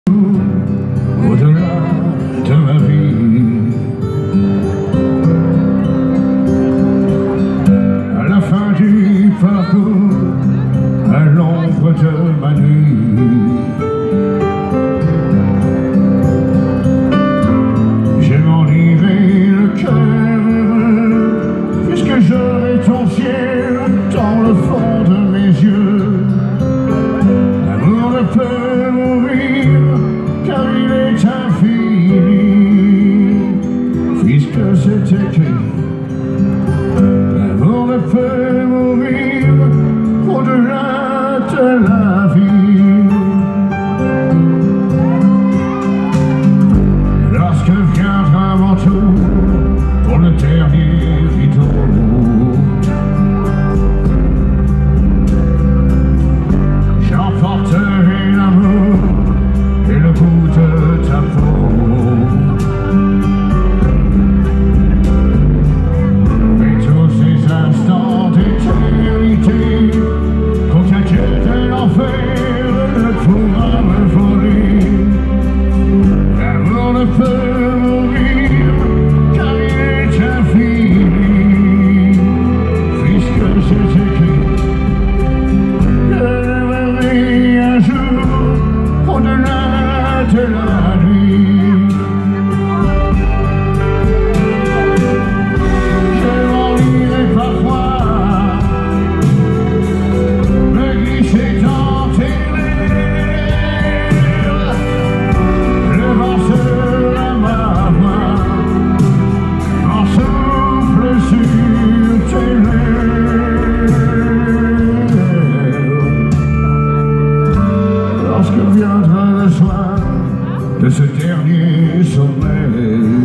au-delà de ma vie. À la fin du parcours, à l'ombre de ma nuit, je m'en lirai le cœur heureux, puisque j'aurai ton ciel dans le fond de mes yeux. L'amour ne peut mourir, car il est infini, puisque c'est écrit. L'amour ne peut mourir au-delà de la vie. Lorsque viendra mon tour pour le dernier rideau, j'emporterai l'amour et le goût de ta peau. Et tous ces instants d'éternité qu'aucun dieu de l'enfer ne pourra me voler. L'amour ne peut mourir, car il est infini, puisque c'est écrit. Je verrai un jour au-delà de la nuit. Je m'ennuierai parfois, me glisser dans tes lèvres. Le vent sera ma voix, en souffle sur tes lèvres. Lorsque viendra le soir de ce dernier sommeil,